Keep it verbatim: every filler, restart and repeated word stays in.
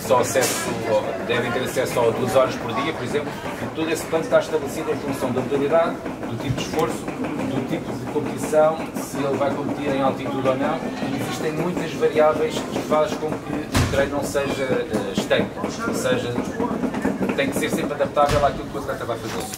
só acesso, devem ter acesso a duas horas por dia, por exemplo, e todo esse plano está estabelecido em função da modalidade, do tipo de esforço, do tipo de competição, se ele vai competir em altitude ou não, e existem muitas variáveis que fazem com que o treino não seja uh, estanque, ou seja, tem que ser sempre adaptável àquilo que o atleta vai fazer.